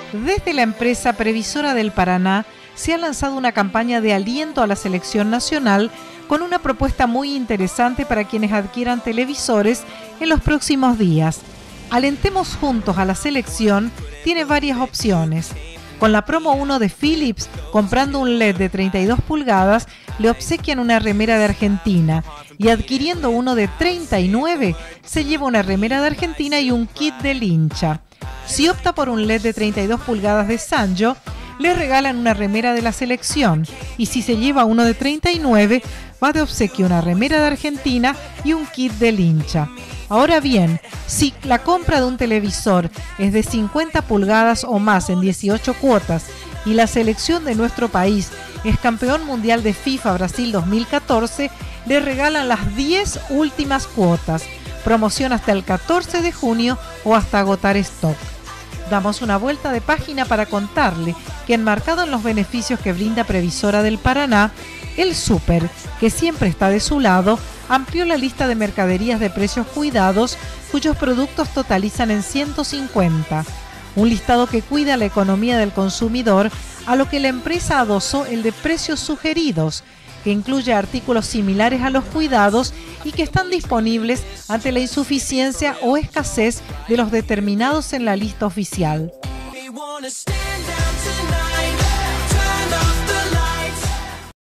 Desde la empresa Previsora del Paraná se ha lanzado una campaña de aliento a la selección nacional con una propuesta muy interesante para quienes adquieran televisores en los próximos días. Alentemos juntos a la selección tiene varias opciones. Con la promo 1 de Philips, comprando un LED de 32 pulgadas, le obsequian una remera de Argentina y adquiriendo uno de 39, se lleva una remera de Argentina y un kit del hincha. Si opta por un LED de 32 pulgadas de Sanyo, le regalan una remera de la selección y si se lleva uno de 39, va de obsequio una remera de Argentina y un kit del hincha. Ahora bien, si la compra de un televisor es de 50 pulgadas o más en 18 cuotas y la selección de nuestro país es campeón mundial de FIFA Brasil 2014, le regalan las 10 últimas cuotas. Promoción hasta el 14 de junio o hasta agotar stock. Damos una vuelta de página para contarle que enmarcado en los beneficios que brinda Previsora del Paraná, el Súper, que siempre está de su lado, amplió la lista de mercaderías de precios cuidados cuyos productos totalizan en 150. Un listado que cuida la economía del consumidor, a lo que la empresa adosó el de precios sugeridos, que incluye artículos similares a los cuidados y que están disponibles ante la insuficiencia o escasez de los determinados en la lista oficial.